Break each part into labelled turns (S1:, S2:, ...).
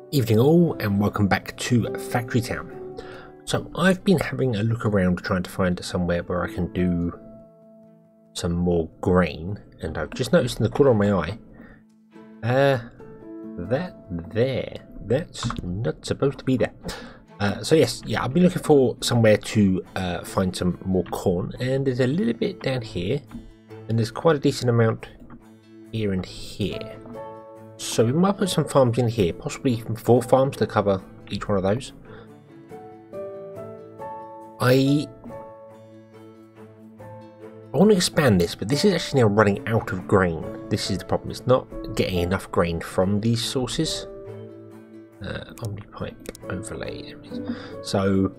S1: Evening all, and welcome back to Factory Town. So I've been having a look around trying to find somewhere where I can do some more grain, and I've just noticed in the corner of my eye that's not supposed to be there. So yes, I've been looking for somewhere to find some more corn, and there's a little bit down here, and there's quite a decent amount here and here. So we might put some farms in here, possibly 4 farms to cover each one of those. I want to expand this, but this is actually now running out of grain. This is the problem. It's not getting enough grain from these sources. Omnipipe overlay. So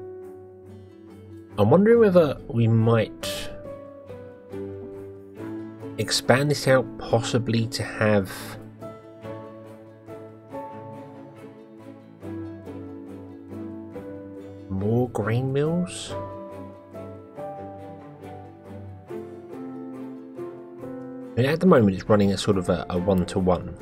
S1: I'm wondering whether we might expand this out, possibly to have more grain mills. And at the moment it's running a sort of a one-to-one.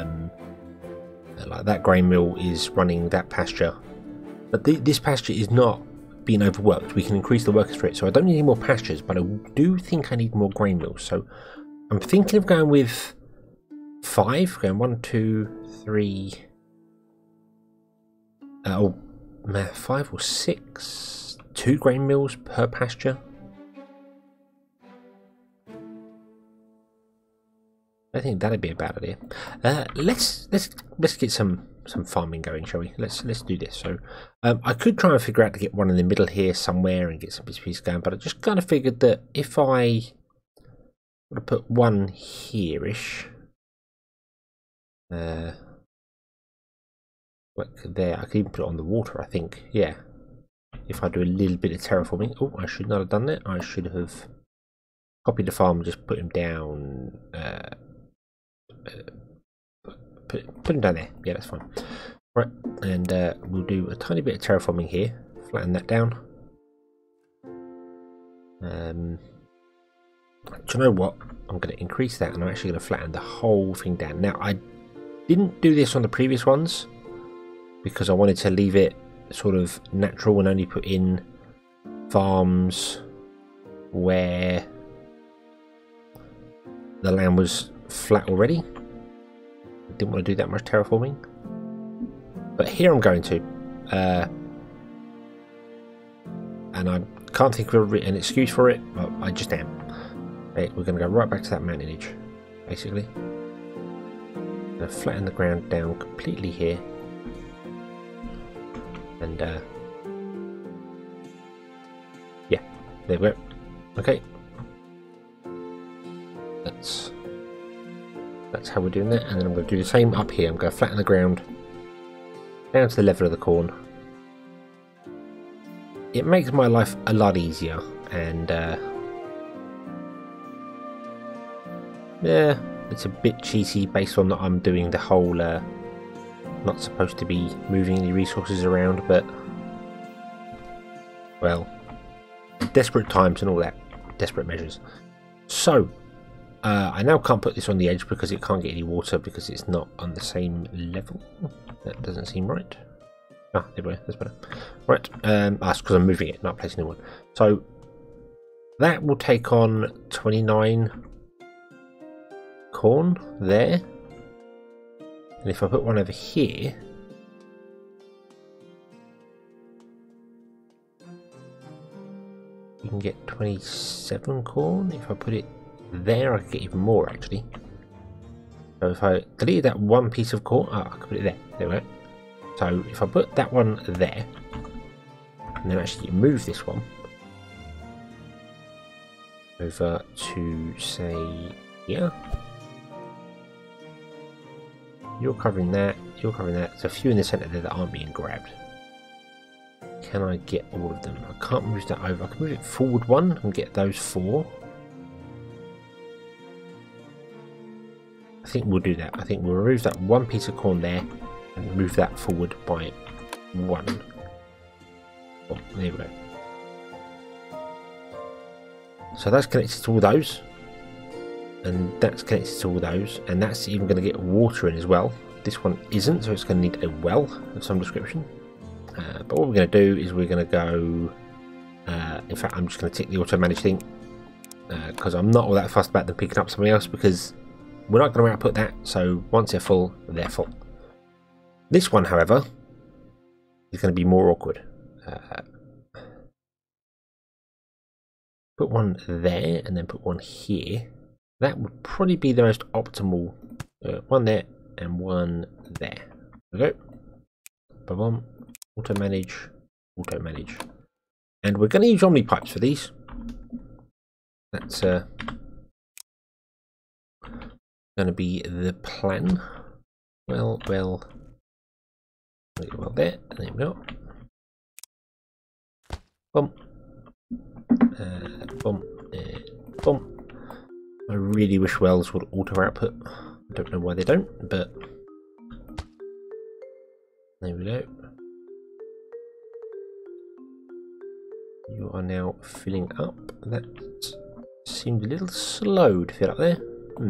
S1: Like that grain mill is running that pasture, but this pasture is not being overworked. We can increase the workers for it, so I don't need any more pastures, but I do think I need more grain mills. So I'm thinking of going with 5, going 1, 2, 3, 5 or 6, 2 grain mills per pasture. I think that'd be a bad idea. Let's get some farming going, shall we? Let's do this. So I could try and figure out to get one in the middle here somewhere and get some bits and pieces going, but I just kind of figured that if I were to put one here-ish, like there, I could even put it on the water, I think. Yeah. If I do a little bit of terraforming. Oh, I should not have done that. I should have copied the farm and just put him down. Put him down there. Yeah, that's fine. Right, and we'll do a tiny bit of terraforming here. Flatten that down. Do you know what? I'm going to increase that, and I'm actually going to flatten the whole thing down. Now, I didn't do this on the previous ones because I wanted to leave it sort of natural and only put in farms where the land was flat already. I didn't want to do that much terraforming, but here I'm going to, and I can't think of an excuse for it, but I just am. Okay, we're going to go right back to that mountain edge, basically. I'm going to flatten the ground down completely here, and yeah, there we go. Okay, that's how we're doing that, and then I'm going to do the same up here. I'm going to flatten the ground down to the level of the corn. It makes my life a lot easier, and yeah, it's a bit cheaty based on that I'm doing the whole not supposed to be moving any resources around, but well, desperate times and all that, desperate measures. So I now can't put this on the edge because it can't get any water because it's not on the same level. That doesn't seem right. Ah, there we go, that's better. Right, that's because I'm moving it, not placing a new one. So that will take on 29 corn there. And if I put one over here, you can get 27 corn. If I put it there, I could get even more actually. So if I delete that one piece of corn, I can put it there. There we go. So if I put that one there, and then actually move this one over to say here. You're covering that, you're covering that. There's a few in the centre there that aren't being grabbed. Can I get all of them? I can't move that over. I can move it forward 1 and get those 4. I think we'll do that. I think we'll remove that one piece of corn there and move that forward by 1. Oh, there we go. So that's connected to all those. And that's connected to all those. And that's even going to get water in as well. This one isn't, so it's going to need a well of some description. But what we're going to do is we're going to go... in fact, I'm just going to tick the auto-manage thing, because I'm not all that fussed about them picking up something else, because we're not going to output that, so once they're full, they're full. This one, however, is going to be more awkward. Put one there, and then put one here. That would probably be the most optimal. One there, and one there. There we go. Ba-bum. Auto-manage, auto-manage. And we're going to use Omni pipes for these. That's going to be the plan. Well, there, and there we go. Bump. Bump. Bump. I really wish wells would auto output. I don't know why they don't, but there we go. You are now filling up. That seemed a little slow to fill up there.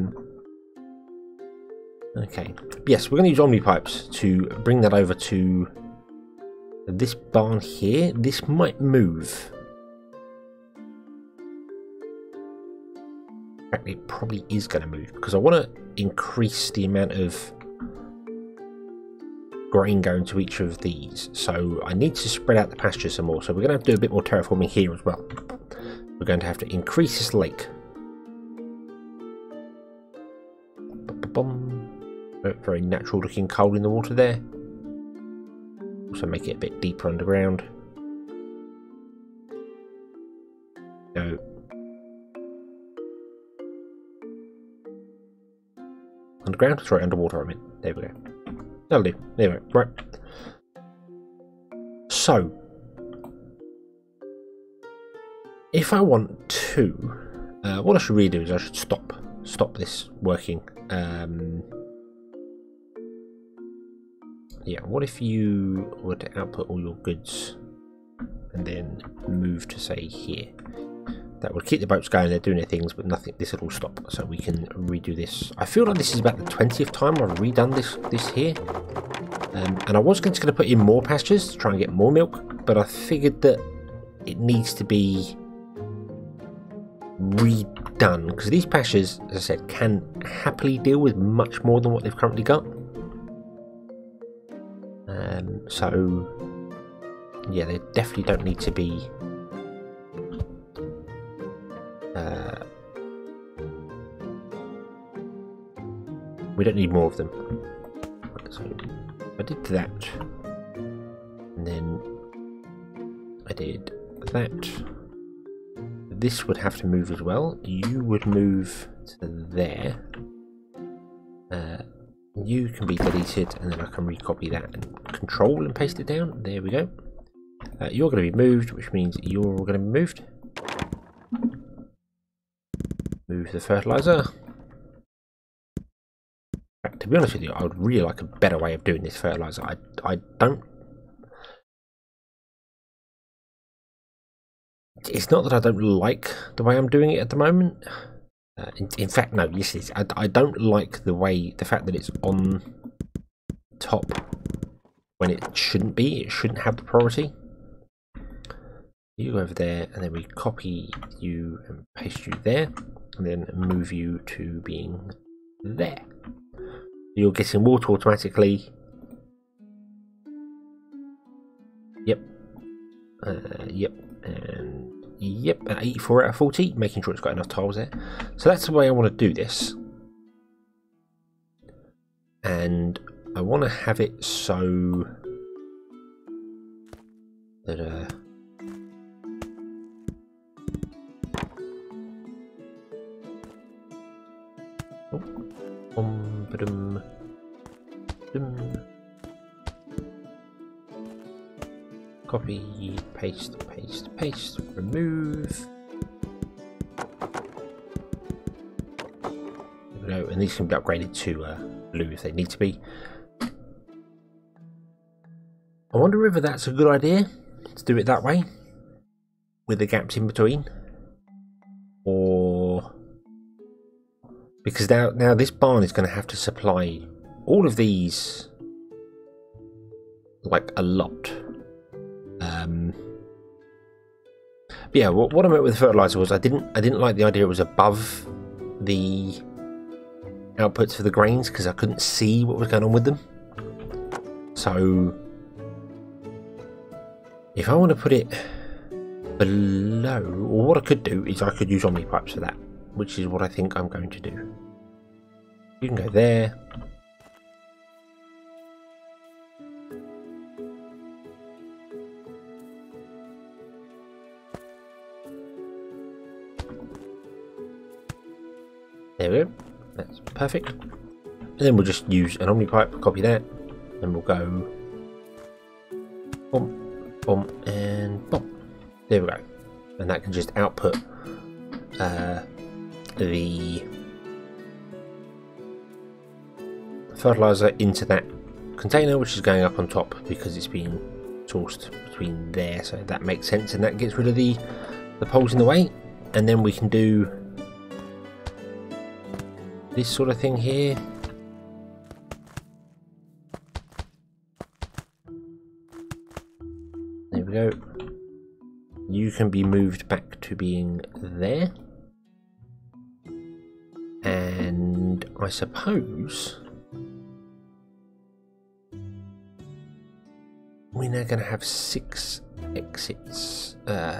S1: Okay. Yes, we're going to use Omni pipes to bring that over to this barn here. This might move. In fact, it probably is going to move because I want to increase the amount of grain going to each of these. So I need to spread out the pasture some more. So we're going to have to do a bit more terraforming here as well. We're going to have to increase this lake. Very natural looking coal in the water there. Also make it a bit deeper underground. Go. Underground? Sorry, underwater I mean. There we go. That'll do. There we go. Right. So, if I want to, what I should really do is I should stop this working. Yeah, what if you were to output all your goods and then move to say here? That would keep the boats going, they're doing their things, but nothing. This will all stop, so we can redo this. I feel like this is about the 20th time I've redone this here. And I was going to put in more pastures to try and get more milk, but I figured that it needs to be redone because these pastures, as I said, can happily deal with much more than what they've currently got. So yeah, they definitely don't need to be we don't need more of them. So I did that, and then I did that. This would have to move as well. You would move to there. You can be deleted, and then I can recopy that and control and paste it down. There we go. You're going to be moved, which means you're all going to be moved. Move the fertilizer. To be honest with you, I would really like a better way of doing this fertilizer. I don't. It's not that I don't like the way I'm doing it at the moment. In fact, no, yes it is. I don't like the fact that it's on top when it shouldn't be. It shouldn't have the priority. You go over there, and then we copy you and paste you there, and then move you to being there. You're getting water automatically. Yep. Yep. And yep. 84 out of 40, making sure it's got enough tiles there. So that's the way I want to do this. And I want to have it so that copy, paste, remove. There we go, and these can be upgraded to blue if they need to be. I wonder whether that's a good idea to do it that way, with the gaps in between, or because now this barn is going to have to supply all of these like a lot. But yeah, what I meant with fertilizer was I didn't like the idea it was above the outputs for the grains because I couldn't see what was going on with them. So if I want to put it below, or what I could do is I could use Omni pipes for that, which is what I think I'm going to do. You can go there. There we go, that's perfect. And then we'll just use an Omni pipe, copy that, and we'll go boom, boom, and boom. There we go. And that can just output the fertilizer into that container, which is going up on top because it's being sourced between there. So that makes sense, and that gets rid of the poles in the way. And then we can do this sort of thing here. There we go. You can be moved back to being there. And I suppose we're now going to have 6 exits.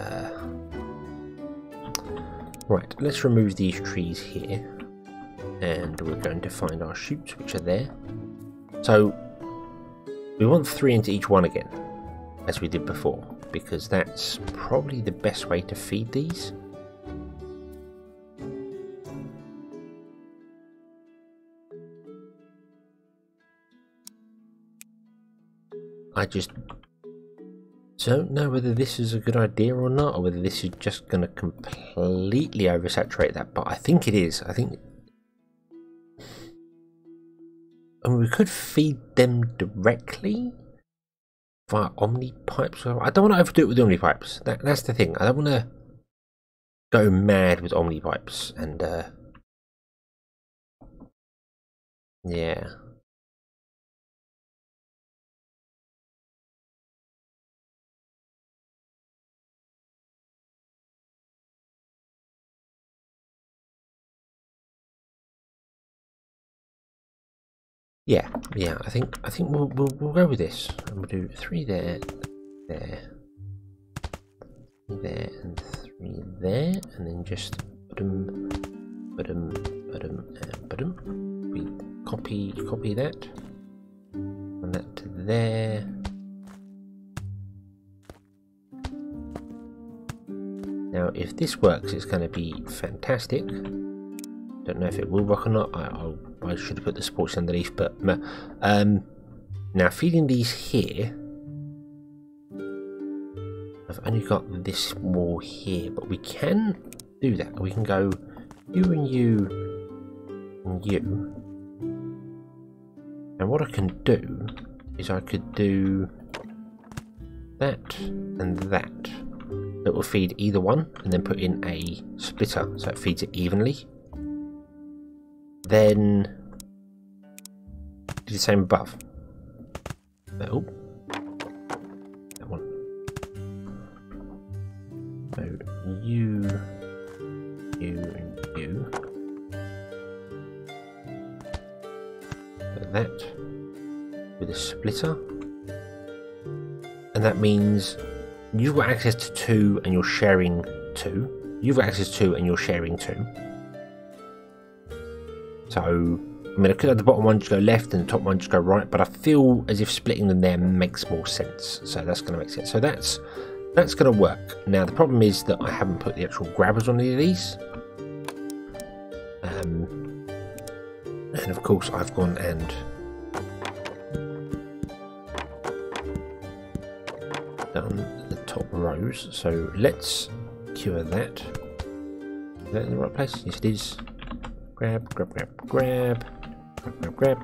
S1: Right, let's remove these trees here. And we're going to find our chutes, which are there. So we want 3 into each one again, as we did before, because that's probably the best way to feed these. I just don't know whether this is a good idea or not, or whether this is just going to completely oversaturate that, but I think it is. I think we could feed them directly via Omni pipes. I don't want to overdo it with Omni pipes. That's the thing. I don't want to go mad with Omni pipes and yeah. Yeah, I think we'll go with this, and we'll do 3 there, there, 3 there, and 3 there, and then just and we copy that, and that to there. Now, if this works, it's going to be fantastic. Don't know if it will work or not. I should have put the supports underneath, but now feeding these here, I've only got this wall here, but we can do that. We can go you and you and you, and what I can do is I could do that and that. That will feed either one, and then put in a splitter so it feeds it evenly. Then do the same above. Oh, that one. So you, and you. Like that with a splitter, and that means you've got access to 2 and you're sharing 2. You've got access to 2 and you're sharing 2. So, I mean, I could have the bottom one just go left and the top one just go right, but I feel as if splitting them there makes more sense. So that's going to make sense. So that's going to work. Now, the problem is that I haven't put the actual grabbers on any of these. And of course, I've gone and done the top rows. So let's cure that. Is that in the right place? Yes, it is. Grab, grab, grab, grab, grab, grab, grab.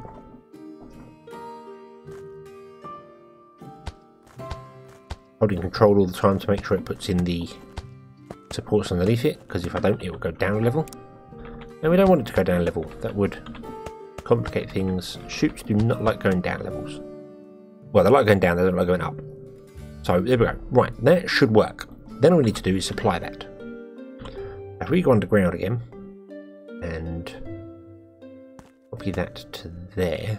S1: Holding control all the time to make sure it puts in the supports underneath it, because if I don't, it will go down a level. And we don't want it to go down a level. That would complicate things. Shoots do not like going down levels. Well, they like going down, they don't like going up. So there we go. Right, that should work. Then all we need to do is supply that. If we go underground again and copy that to there.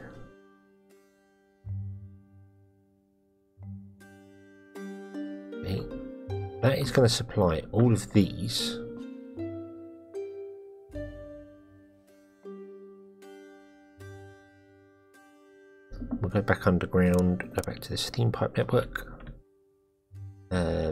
S1: Okay. That is going to supply all of these. We'll go back underground, go back to the steam pipe network. Let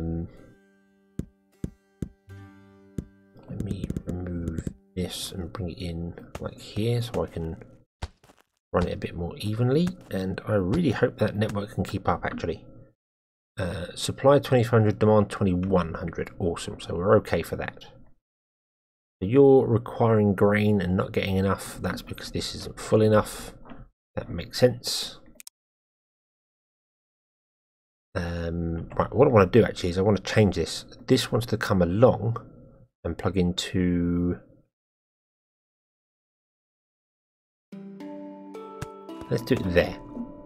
S1: me remove this and bring it in like here so I can run it a bit more evenly, and I really hope that network can keep up actually. Supply 2500, demand 2100, awesome, so we're okay for that. You're requiring grain and not getting enough, that's because this isn't full enough. That makes sense. Right, what I want to do actually is I want to change this. This wants to come along and plug into... Let's do it there.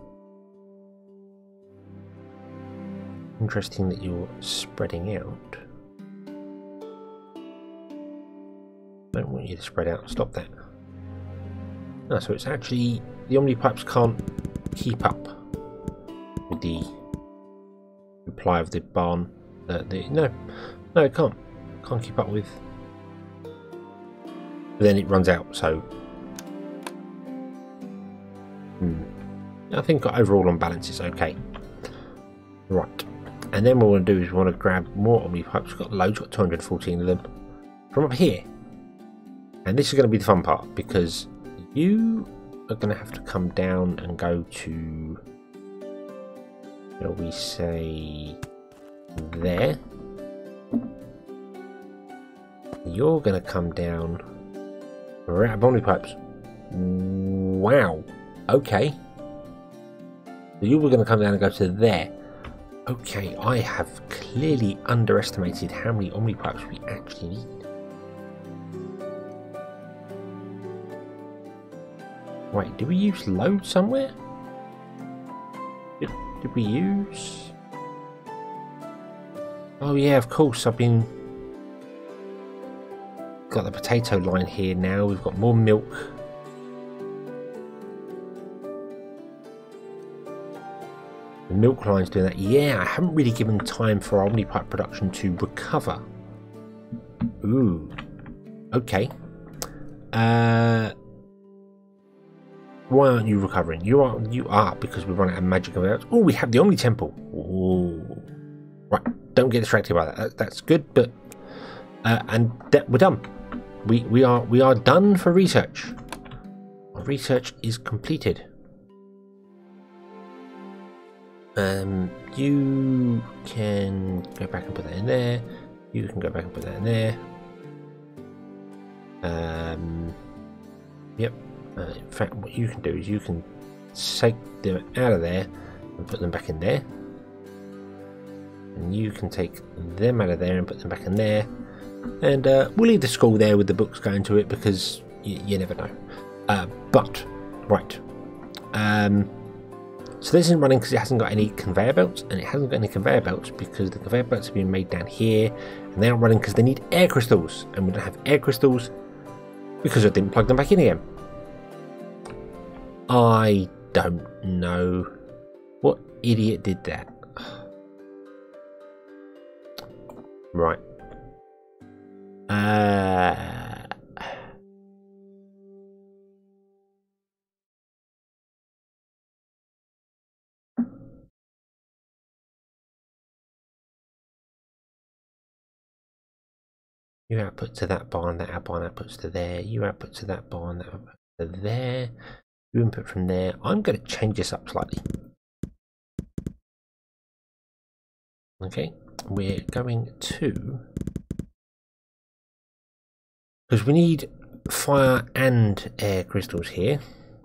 S1: Interesting that you're spreading out. Don't want you to spread out. Stop that. No, so it's actually... The Omnipipes can't keep up with the supply of the barn. No, it can't. Can't keep up with. But then it runs out. So I think overall on balance it's okay. Right, and then what we want to do is we want to grab more Omnipipes. We've got loads. We've got 214 of them from up here, and this is going to be the fun part because you are going to have to come down and go to, shall we say, there. You're going to come down. We're out of Omnipipes. Wow. Okay. So you were going to come down and go to there. Okay, I have clearly underestimated how many Omnipipes we actually need. Wait, did we use load somewhere? Did we use... Oh yeah, of course, I've been... Got the potato line here now, we've got more milk. The milk line's doing that. Yeah, I haven't really given time for our Omnipipe production to recover. Ooh. Okay. Why aren't you recovering? You are because we run out of magic conveyors. Oh, we have the Omni Temple. Ooh. Right, don't get distracted by that. That's good, but and that we're done. We are done for research. Our research is completed. You can go back and put that in there. You can go back and put that in there. Yep. In fact, what you can do is you can take them out of there and put them back in there. And you can take them out of there and put them back in there. And we'll leave the school there with the books going to it because you never know. But, right. So this isn't running because it hasn't got any conveyor belts, and it hasn't got any conveyor belts because the conveyor belts have been made down here, and they're not running because they need air crystals, and we don't have air crystals because I didn't plug them back in again. I don't know what idiot did that. Right. You output to that barn, that barn outputs to there. You output to that barn, that outputs to there. You input from there. I'm going to change this up slightly. Okay, we're going to... Because we need fire and air crystals here.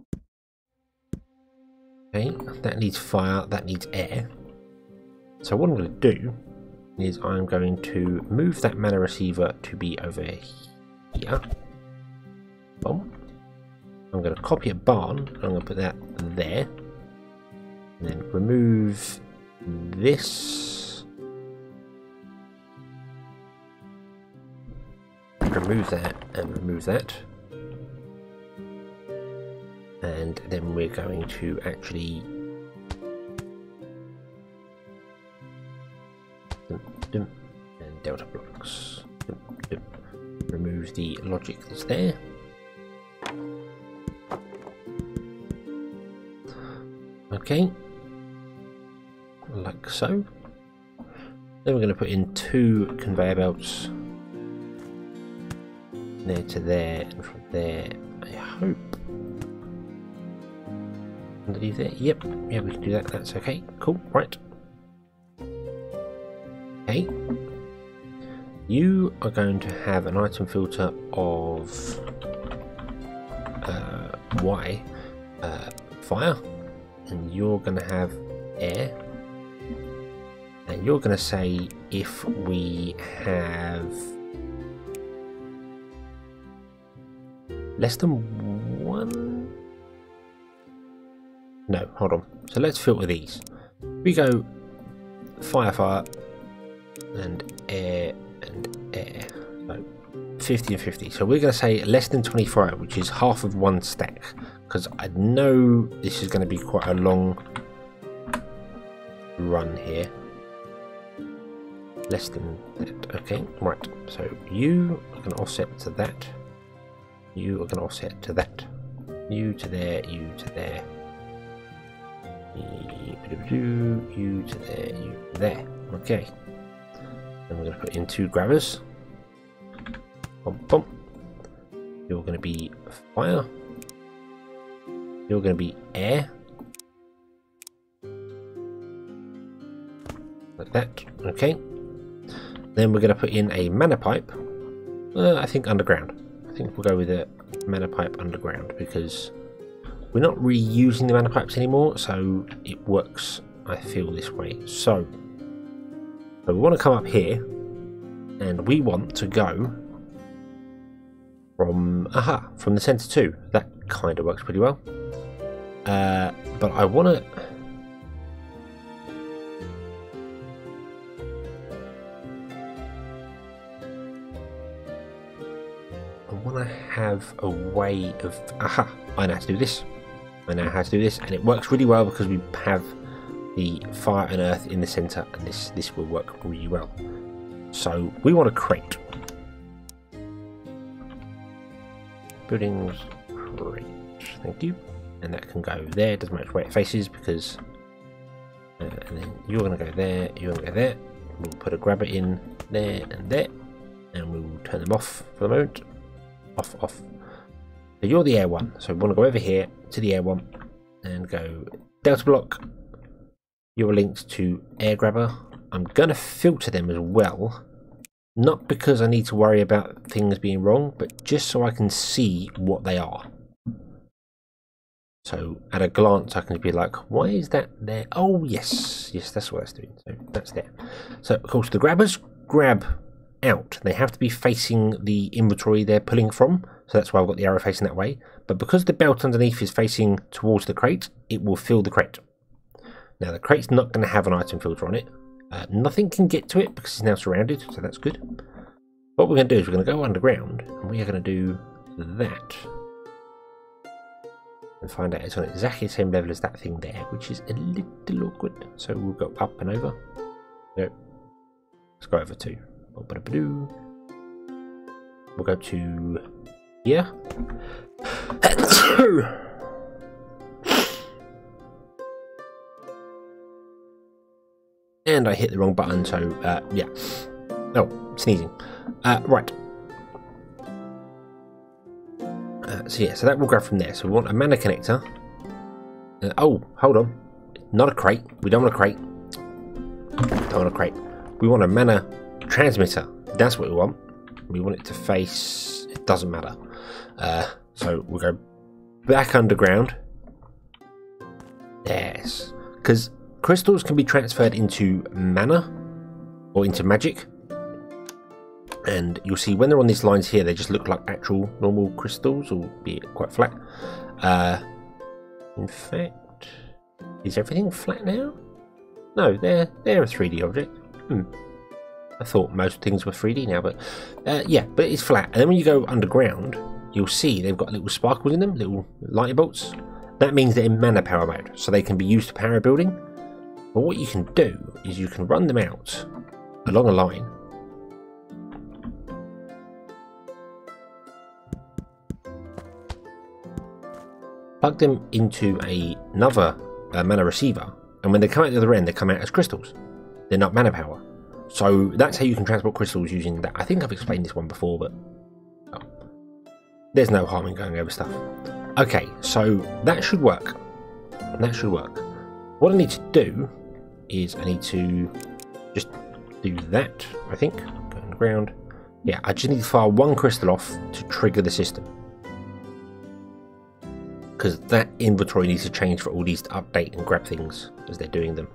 S1: Okay, that needs fire, that needs air. So what I'm going to do is I'm going to move that mana receiver to be over here. Boom. I'm going to copy a barn, and I'm going to put that there. And then remove this. Remove that and remove that. And then we're going to actually and delta blocks. Remove the logic that's there. Okay, like so. Then we're going to put in 2 conveyor belts, there to there, and from there, I hope, underneath there. Yep, yeah, we can do that. That's okay. Cool. Right. Okay. You are going to have an item filter of Y, fire, and you're going to have air, and you're going to say if we have less than 1. No, hold on. So let's filter these. We go fire, fire, and air, and air. So 50 and 50. So we're going to say less than 25, which is half of 1 stack, because I know this is going to be quite a long run here. Less than that. Okay, right. So you are going to offset to that. You are going to offset to that. You to there, you to there. You to there, you to there. Okay. Then we're going to put in 2 grabbers. Bump, bump. You're going to be fire. You're going to be air. Like that. Okay. Then we're going to put in a mana pipe. I think underground. I think we'll go with a mana pipe underground because we're not really using the mana pipes anymore, so it works, I feel, this way. So we want to come up here and we want to go from the center too. That kind of works pretty well. But I want to have a way of I know how to do this. I know how to do this, and it works really well because we have the fire and earth in the center, and this will work really well. So we want a crate. Buildings crate. Thank you. And that can go there. Doesn't matter where it faces because. And then you're going to go there. You're going to go there. We'll put a grabber in there and there, and we will turn them off for the moment. Off, off. So you're the air one. So we want to go over here to the air one and go delta block. You're linked to air grabber. I'm going to filter them as well. Not because I need to worry about things being wrong, but just so I can see what they are. So at a glance, I can be like, why is that there? Oh, yes. Yes, that's what that's doing. So that's there. So, of course, the grabbers grab out. They have to be facing the inventory they're pulling from. So that's why I've got the arrow facing that way. But because the belt underneath is facing towards the crate, it will fill the crate. Now, the crate's not going to have an item filter on it. Nothing can get to it because it's now surrounded, so that's good. What we're going to do is we're going to go underground, and we are going to do that. And find out it's on exactly the same level as that thing there, which is a little awkward. So we'll go up and over. No. Let's go over to. We'll go to here. And I hit the wrong button, so yeah. Oh, sneezing. Right. So yeah, so that will grab from there. So we want a mana connector. Oh, hold on. Not a crate. We don't want a crate. Don't want a crate. We want a mana transmitter. That's what we want. We want it to face. It doesn't matter. So we'll go back underground. Yes, because crystals can be transferred into mana or into magic. And you'll see when they're on these lines here, they just look like actual normal crystals, albeit quite flat. In fact, is everything flat now? No, they're a 3D object. I thought most things were 3D now, but yeah, but it's flat. And then when you go underground, you'll see they've got little sparkles in them, little lightning bolts. That means they're in mana power mode, so they can be used to power a building. But what you can do is you can run them out along a line. Plug them into another mana receiver, and when they come out the other end, they come out as crystals. They're not mana power. So that's how you can transport crystals using that. I think I've explained this one before, but there's no harm in going over stuff. Okay, so that should work. That should work. What I need to do is I need to just do that, I think. Go on the ground. Yeah, I just need to fire one crystal off to trigger the system. Because that inventory needs to change for all these to update and grab things as they're doing them.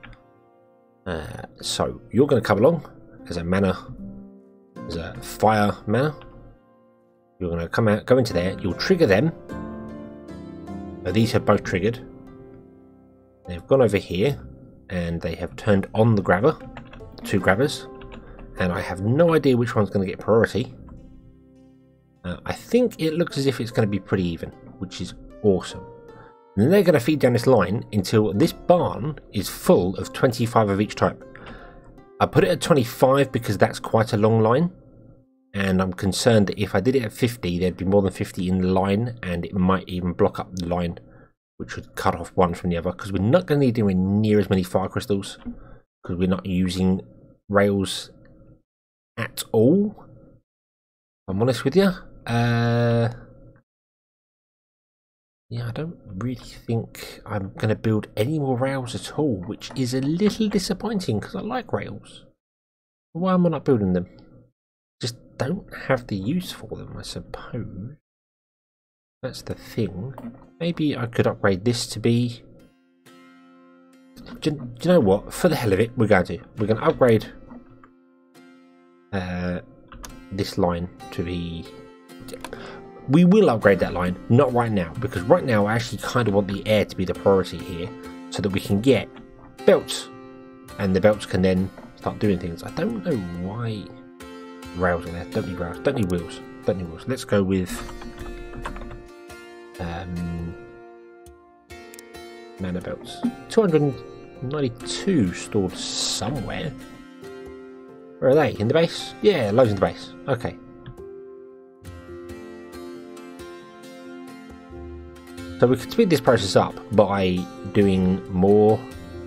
S1: So you're going to come along as a mana, as a fire mana. You're going to come out, go into there. You'll trigger them. Now these have both triggered. They've gone over here and they have turned on the grabber, two grabbers, and I have no idea which one's going to get priority. I think it looks as if it's going to be pretty even, which is awesome. And then they're going to feed down this line until this barn is full of 25 of each type. I put it at 25 because that's quite a long line, and I'm concerned that if I did it at 50 there'd be more than 50 in the line, and it might even block up the line, which would cut off one from the other, because we're not going to need anywhere near as many fire crystals because we're not using rails at all. I'm honest with you. Yeah, I don't really think I'm going to build any more rails at all, which is a little disappointing because I like rails. Why am I not building them? Just don't have the use for them, I suppose. That's the thing. Maybe I could upgrade this to be... Do you know what? For the hell of it, we're going to upgrade this line to be... We will upgrade that line, not right now, because right now I actually kind of want the air to be the priority here, so that we can get belts, and the belts can then start doing things. I don't know why rails are there. Don't need rails. Don't need wheels. Don't need wheels. Let's go with mana belts. 292 stored somewhere. Where are they? In the base? Yeah, loads in the base. Okay. So we could speed this process up by doing more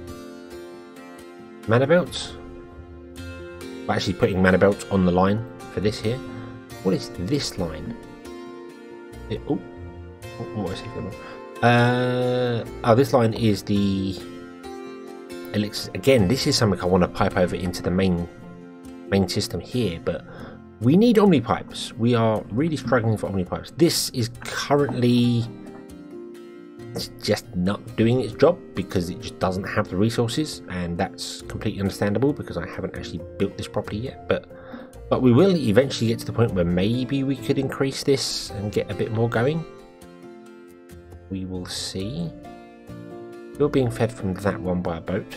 S1: mana belts. By actually putting mana belts on the line for this here. What is this line? What is it? Oh, this line is the elixirs. Again, this is something I want to pipe over into the main system here, but we need omnipipes. We are really struggling for omnipipes. This is currently... it's just not doing its job because it just doesn't have the resources, and that's completely understandable because I haven't actually built this properly yet, but we will eventually get to the point where maybe we could increase this and get a bit more going. We will see. You're being fed from that one by a boat,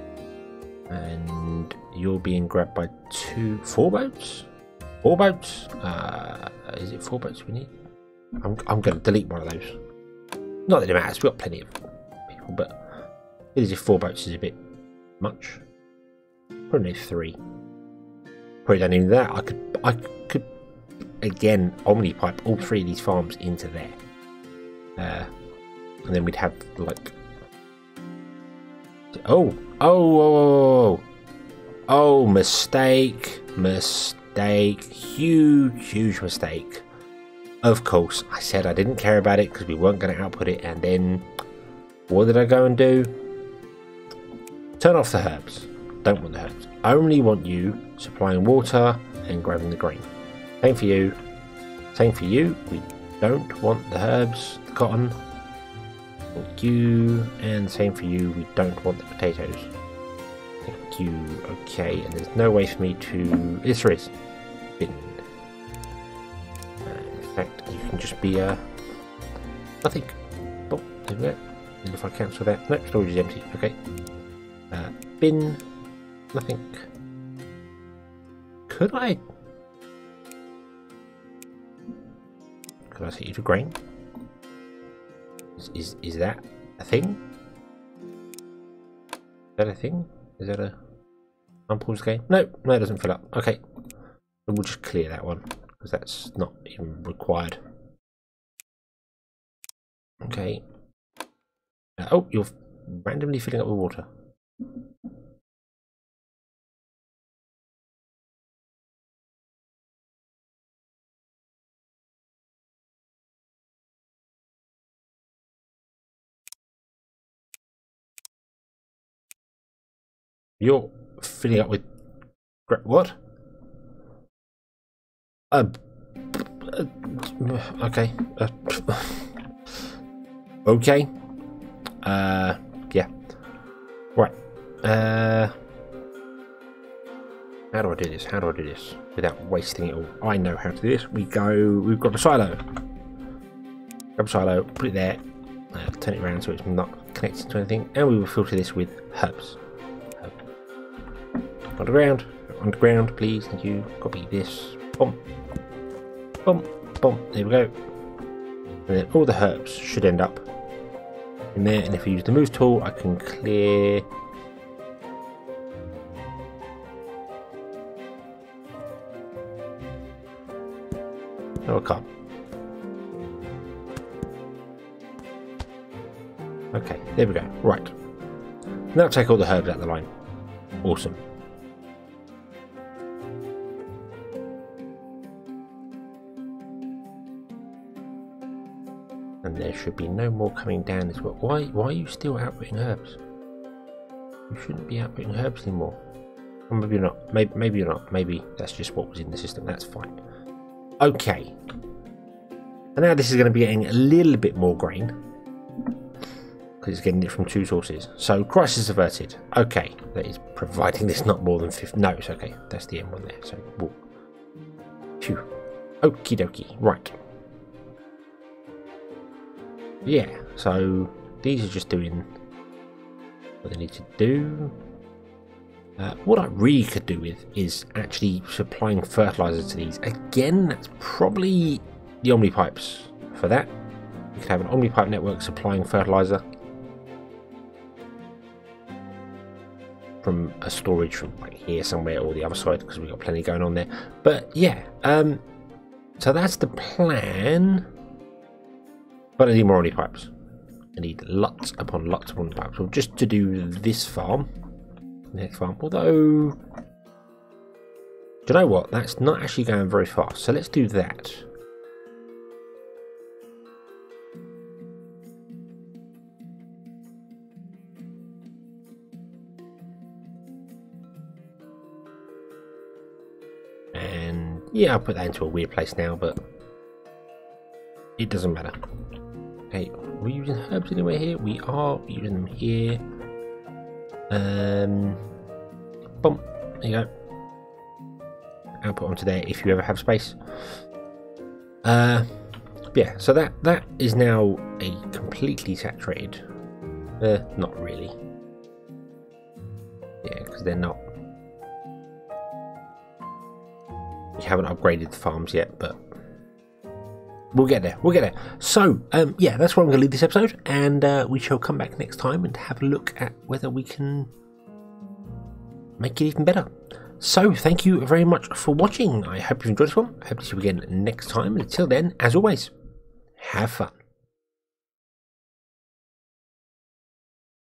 S1: and you're being grabbed by four boats? Four boats? Is it 4 boats we need? I'm going to delete one of those. Not that it matters, we've got plenty of people, but it is if 4 boats is a bit much. Probably need 3. Probably don't need that. I could again omnipipe all 3 of these farms into there. And then we'd have like oh, mistake, huge mistake. Of course, I said I didn't care about it because we weren't going to output it, and then what did I go and do? Turn off the herbs. Don't want the herbs. I only want you supplying water and grabbing the grain. Same for you. Same for you. We don't want the herbs, the cotton. Thank you. And same for you. We don't want the potatoes. Thank you. Okay, and there's no way for me to... Yes, there is. Bin. just be nothing. Oh, there we go. And if I cancel that, no, storage is empty. Okay. Bin, nothing. Could I set you to grain? Is that a thing? Is that a thing? Is that a unpause game? No, it doesn't fill up. Okay, and we'll just clear that one because that's not even required. Okay. Oh, you're randomly filling up with water. You're filling up with what? Okay. Okay. Yeah. Right. How do I do this? How do I do this without wasting it all? I know how to do this. We've got a silo. Grab a silo, put it there, turn it around so it's not connected to anything, and we will filter this with herbs. Underground, please. Thank you. Copy this. Boom. Boom. Boom. There we go. And then all the herbs should end up in there. And if I use the move tool, I can clear. No, I can't. Okay, there we go. Right. Now take all the herbs out of the line. Awesome. And there should be no more coming down as well. Why are you still outputting herbs? You shouldn't be outputting herbs anymore. Or maybe you're not. Maybe you're not. Maybe that's just what was in the system. That's fine. Okay. And now this is going to be getting a little bit more grain. Because it's getting it from two sources. So crisis averted. Okay. That is providing this not more than 50. No, it's okay. That's the end one there. So, whoa. Phew. Okie dokie. Right. Yeah, so these are just doing what they need to do. What I really could do with is actually supplying fertilizer to these. Again, that's probably the Omnipipes for that. You could have an Omnipipe network supplying fertilizer from a storage from like here somewhere or the other side because we've got plenty going on there. But yeah, so that's the plan. But I need more Omnipipes. I need lots upon lots of Omnipipes. Well, just to do this farm, next farm. Although, do you know what? That's not actually going very fast. So let's do that. And yeah, I'll put that into a weird place now, but it doesn't matter. Okay, are we using herbs anywhere here? We are using them here. Boom. There you go. Output onto there if you ever have space. Yeah, so that is now a completely saturated. Not really. Yeah, because they're not. We haven't upgraded the farms yet, but we'll get there. We'll get there. So, yeah, that's where I'm going to leave this episode, and we shall come back next time and have a look at whether we can make it even better. So, thank you very much for watching. I hope you enjoyed this one. I hope to see you again next time. And until then, as always, have fun.